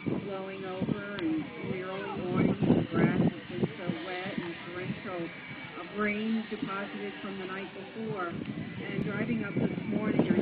blowing over, and in the early morning the grass has been so wet and torrential rain deposited from the night before. And driving up this morning,